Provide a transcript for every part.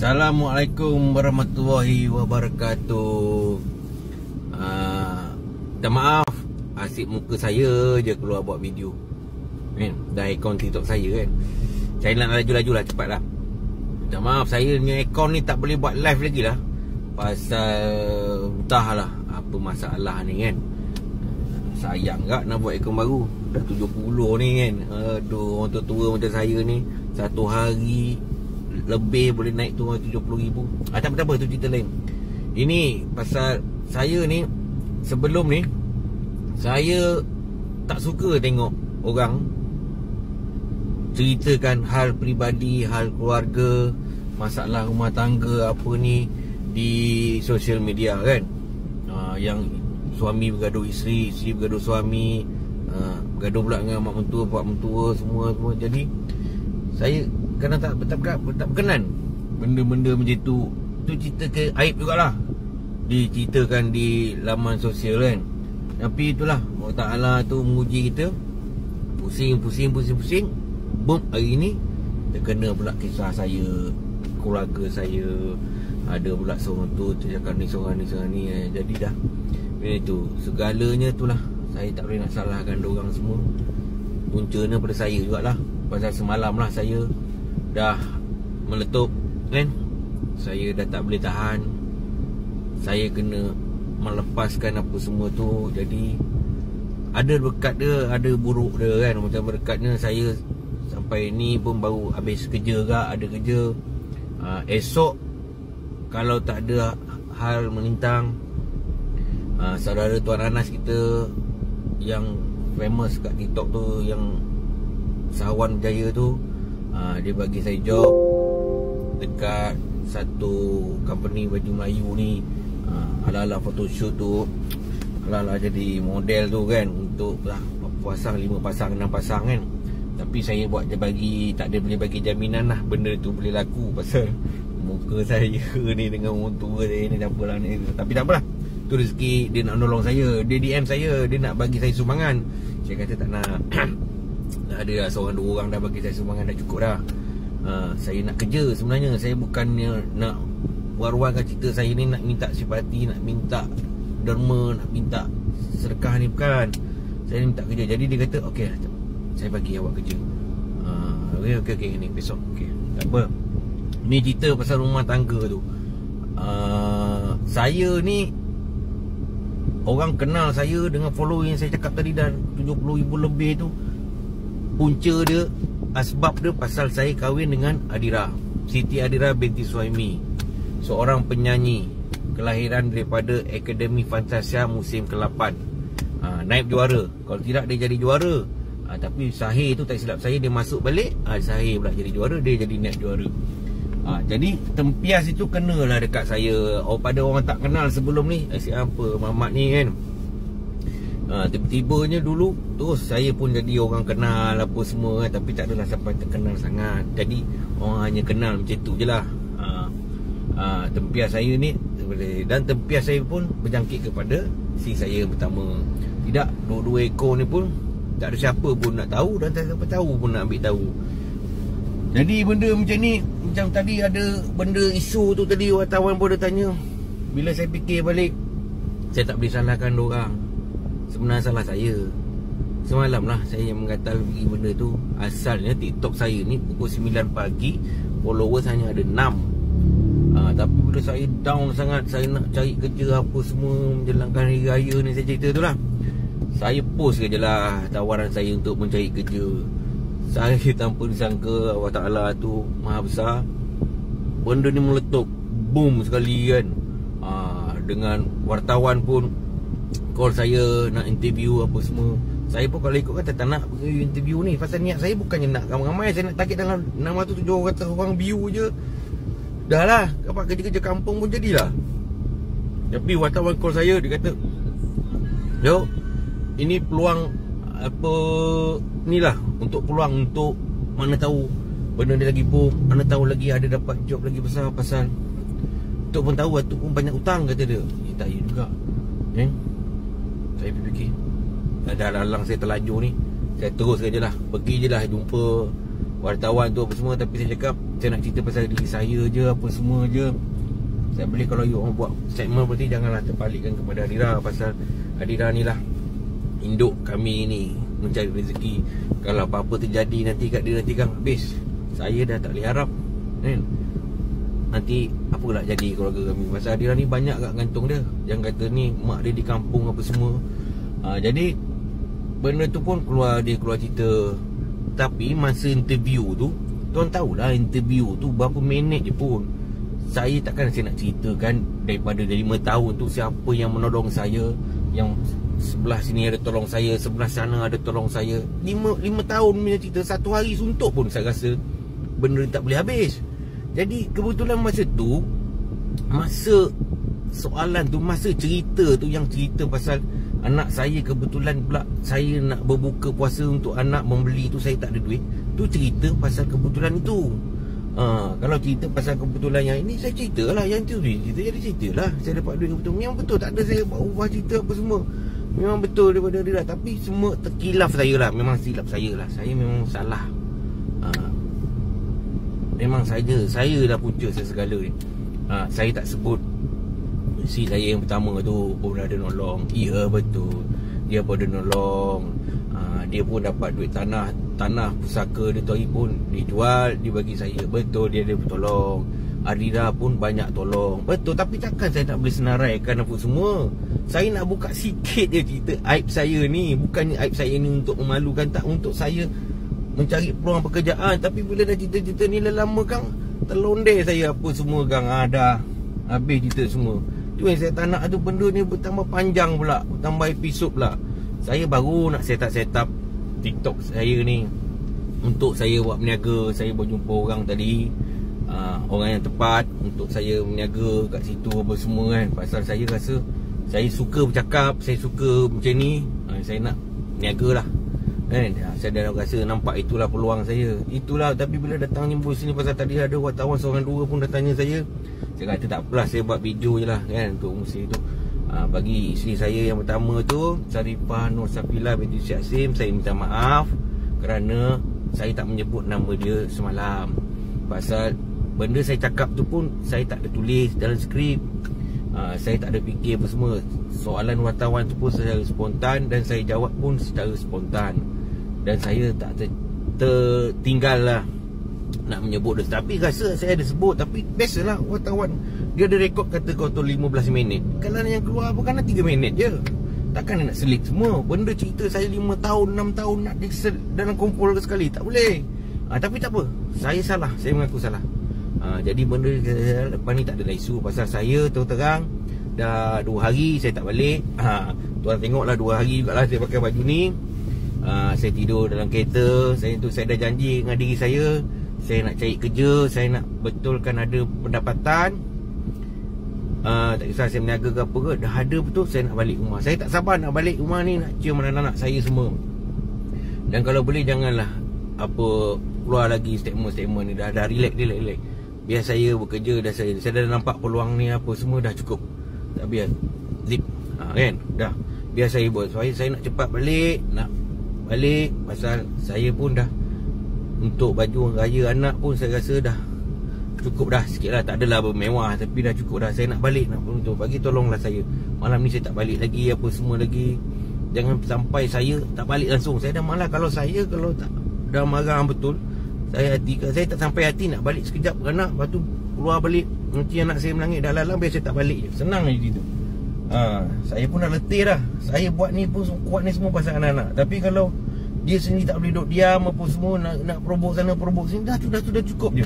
Assalamualaikum warahmatullahi wabarakatuh. Minta maaf, asyik muka saya je keluar buat video kan? Dah akaun TikTok saya kan. Saya nak laju-laju lah, cepat lah. Minta maaf, saya ni akaun ni tak boleh buat live lagi lah. Pasal entahlah apa masalah ni kan. Sayang tak nak buat akaun baru. Dah 70 ni kan. Aduh, orang tua-tua macam saya ni, satu hari lebih boleh naik tu 70,000. Tak apa, tu cerita lain. Ini pasal saya ni, sebelum ni saya tak suka tengok orang ceritakan hal peribadi, hal keluarga, masalah rumah tangga apa ni di sosial media kan. Yang suami bergaduh isteri, isteri bergaduh suami, bergaduh pula dengan mak mentua, pak mentua, semua. Jadi saya kadang tak berkenan benda-benda macam tu. Tu cerita ke aib jugalah diceritakan di laman sosial kan. Tapi itulah, Allah Ta'ala tu menguji kita. Pusing. Boom, hari ni terkena pula kisah saya, keluarga saya. Ada pula seorang tu cakap ni, seorang ni. Jadi dah itu segalanya tu lah. Saya tak boleh nak salahkan diorang semua. Puncanya pada saya jugalah. Pasal semalam lah saya dah meletup kan. Saya dah tak boleh tahan. Saya kena melepaskan apa semua tu. Jadi ada berkat dia, ada buruk dia kan. Macam berkatnya saya sampai ni pun baru habis kerja ke, ada kerja. Esok kalau tak ada hal melintang, saudara Tuan Anas kita yang famous kat TikTok tu, yang Sahawan Berjaya tu, dia bagi saya job dekat satu company baju Melayu ni. Ala-ala photoshoot tu, ala-ala jadi model tu kan. Untuk pasang 5 pasang 6 pasang kan. Tapi saya buat dia bagi, tak ada boleh bagi jaminan lah benda tu boleh laku. Pasal muka saya ni dengan orang tua saya ni, tak apalah ni. Tapi tak apalah, tu rezeki dia nak nolong saya. Dia DM saya, dia nak bagi saya sumbangan. Saya kata tak nak. Dah ada lah, seorang dua orang dah bagi saya sumbangan, dah cukup dah. Saya nak kerja sebenarnya. Saya bukannya nak war-warkan cerita saya ni nak minta simpati, nak minta derma, nak minta sedekah ni, bukan. Saya ni minta kerja. Jadi dia kata okey, saya bagi awak kerja. Okey ni besok. Okey, tak apa. Ni cerita pasal rumah tangga tu. Saya ni, orang kenal saya dengan following saya cakap tadi dah 70,000 lebih tu. Punca dia, asbab dia pasal saya kahwin dengan Adira, Siti Adira binti Suhaimi, seorang penyanyi kelahiran daripada Akademi Fantasia musim ke-8. Naib juara. Kalau tidak dia jadi juara. Tapi Sahir tu tak silap saya, dia masuk balik, Sahir pula jadi juara, dia jadi naib juara. Jadi tempias itu kenalah dekat saya. Pada orang tak kenal sebelum ni, siapa Mamat ni kan. Tiba-tibanya dulu terus saya pun jadi orang kenal apa semua kan. Tapi tak adalah sampai terkenal sangat. Jadi orang hanya kenal macam tu je lah. Tempias saya ni, dan tempias saya pun berjangkit kepada si saya pertama. Tidak, dua-dua ekor ni pun tak ada siapa pun nak tahu, dan tak siapa tahu pun nak ambil tahu. Jadi benda macam ni, macam tadi ada benda isu tu tadi, wartawan pun ada tanya. Bila saya fikir balik, saya tak boleh salahkan diorang. Sebenarnya salah saya. Semalam lah saya yang menggatal pergi benda tu. Asalnya TikTok saya ni pukul 9 pagi, followers hanya ada 6. Tapi bila saya down sangat, saya nak cari kerja apa semua menjelangkan hari raya ni, saya cerita tu lah. Saya post je lah tawaran saya untuk mencari kerja. Saya tanpa disangka Allah Ta'ala tu maha besar, benda ni meletup, boom sekali kan. Dengan wartawan pun call saya nak interview apa semua. Saya pun kalau ikut kata tak nak pergi interview ni. Pasal niat saya bukannya nak ramai-ramai. Saya nak target dalam 600-700 orang view je. Dah lah, dapat kerja-kerja kampung pun jadilah. Tapi wartawan call saya, dia kata, "Yo, ini peluang apa ni lah, untuk peluang untuk mana tahu benda ni lagi boom, mana tahu lagi ada dapat job lagi besar." Pasal Tok pun tahu Tok pun banyak hutang, kata dia. Tak ya juga. Saya fikir dah lalang saya terlanjur ni, saya terus je lah, pergi je lah jumpa wartawan tu apa semua. Tapi saya cakap Saya nak cerita pasal diri saya je, apa semua je. Saya boleh, kalau you orang buat segmen berarti janganlah terpalikkan kepada Adira. Pasal Adira ni lah induk kami ni mencari rezeki. Kalau apa-apa terjadi nanti kat dia, nanti kan habis. Saya dah tak boleh harap kan, nanti apa nak jadi keluarga kami. Pasal Adira ni banyak kat gantung dia. Yang kata ni mak dia di kampung apa semua. Jadi benda tu pun dia keluar cerita. Tapi masa interview tu, tuan tahulah interview tu berapa minit je pun. Saya takkan saya nak ceritakan daripada 5 tahun tu siapa yang menolong saya, yang sebelah sini ada tolong saya, sebelah sana ada tolong saya. 5 tahun punya cerita, satu hari suntuk pun saya rasa benda tak boleh habis. Jadi kebetulan masa tu, masa soalan tu, masa cerita tu, yang cerita pasal anak saya, kebetulan pula saya nak berbuka puasa untuk anak, membeli tu saya tak ada duit. Tu cerita pasal kebetulan itu. Kalau cerita pasal kebetulan yang ini, saya cerita lah. Yang tu cerita, jadi cerita lah. Saya dapat duit kebetulan. Memang betul, tak ada saya ubah cerita apa semua. Memang betul daripada dia lah. Tapi semua terkilaf saya lah. Memang silap saya lah. Saya memang salah. Memang saya dah punca segala ni. Saya tak sebut si saya yang pertama tu pun ada nolong. Ya betul, dia pun ada nolong. Dia pun dapat duit tanah pusaka dia tu hari pun dijual, dia bagi saya. Betul, dia ada bertolong. Adira pun banyak tolong. Betul, tapi takkan saya tak boleh senaraikan apa semua. Saya nak buka sikit je cerita aib saya ni. Bukannya aib saya ni untuk memalukan, tak, untuk saya mencari peluang pekerjaan. Tapi bila dah cerita-cerita ni lama kang, terlondeh saya apa semua kang. Dah habis cerita semua. Tu yang saya tak nak tu, benda ni bertambah panjang pula, bertambah episod pula. Saya baru nak set up TikTok saya ni untuk saya buat berniaga. Saya berjumpa orang tadi, orang yang tepat untuk saya berniaga kat situ apa semua kan. Pasal saya rasa saya suka bercakap, saya suka macam ni. Saya nak berniaga lah kan. Saya dah rasa nampak itulah peluang saya. Itulah, tapi bila datang nyembul sini, pasal tadi ada wartawan seorang dua pun dah tanya saya. Saya kata tak apalah, saya buat video je lah kan untuk musim tu. Bagi isteri saya yang pertama tu, Sarifah Nur Safila binti Syaksim, saya minta maaf kerana saya tak menyebut nama dia semalam. Pasal benda saya cakap tu pun saya tak ada tulis dalam skrip. Saya tak ada fikir apa semua. Soalan wartawan tu pun secara spontan, dan saya jawab pun secara spontan. Dan saya tak tertinggal lah nak menyebut dia. Tapi rasa saya ada sebut. Tapi biasalah wartawan, dia ada rekod kata kau tu 15 minit. Kalau yang keluar bukan 3 minit je. Takkan nak selit semua. Benda cerita saya 5 tahun, 6 tahun nak dalam kumpul sekali. Tak boleh. Tapi tak apa, saya salah, saya mengaku salah. Jadi benda lepas ni tak ada isu. Pasal saya terang dah 2 hari saya tak balik. Tuan tengoklah 2 hari jugalah saya pakai baju ni. Saya tidur dalam kereta. Saya dah janji dengan diri saya nak cari kerja, saya nak betulkan ada pendapatan. Tak kisah saya berniaga ke apa ke, dah ada betul, saya nak balik rumah. Saya tak sabar nak balik rumah ni, nak cium anak-anak saya semua. Dan kalau boleh janganlah apa keluar lagi statement ni. Dah relax. Biar saya bekerja, dah saya dah nampak peluang ni apa semua, dah cukup. Tak biar zip kan, dah biar saya buat. Saya nak cepat balik, pasal saya pun dah untuk baju raya anak pun saya rasa dah cukup dah sikit lah. Tak adalah bermewah, tapi dah cukup dah. Saya nak balik, nak untuk bagi tolonglah saya. Malam ni saya tak balik lagi apa semua lagi. Jangan sampai saya tak balik langsung. Saya dah malas kalau tak dah marah betul. Saya tak sampai hati nak balik sekejap ke anak, lepas tu keluar balik, nanti anak saya menangis dah lalang, biar saya tak balik je. Senang je gitu. Saya pun dah letih dah. Saya buat ni pun kuat ni semua pasal anak-anak. Tapi kalau dia sendiri tak boleh duduk diam apa semua, nak probok sana probok sini, dah sudah cukup je.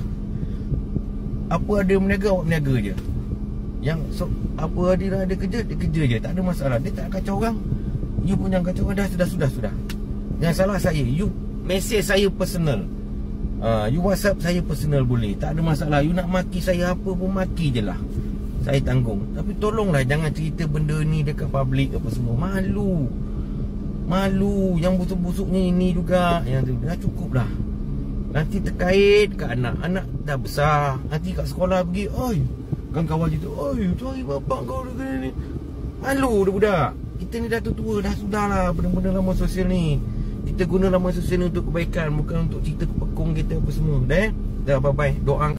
Apa ada berniaga, awak berniaga je. Yang apa ada kerja, dia kerja je, tak ada masalah. Dia tak kacau orang, you pun jangan kacau orang. Dah sudah. Yang salah saya, you message saya personal, you WhatsApp saya personal boleh, tak ada masalah. You nak maki saya apa pun maki je lah, saya tanggung. Tapi tolonglah jangan cerita benda ni dekat public apa semua. Malu. Yang busuk-busuk ni juga. Yang tu dah cukup dah. Nanti terkait kat anak dah besar, nanti kat sekolah pergi, oi, kawan-kawan cerita, oi, tu hari bapak kau ni. Malu dah budak. Kita ni dah tua, dah sudahlah benda-benda laman sosial ni. Kita guna laman sosial ni untuk kebaikan, bukan untuk cerita kepekong kita apa semua. Dah Dah bye-bye.